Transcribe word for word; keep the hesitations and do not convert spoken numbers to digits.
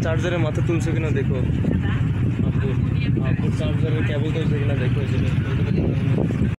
চার্জারের মাথা তুলছে কিনা দেখো, আপুর আপুর চার্জারের কেবল তুলছে কিনা দেখো।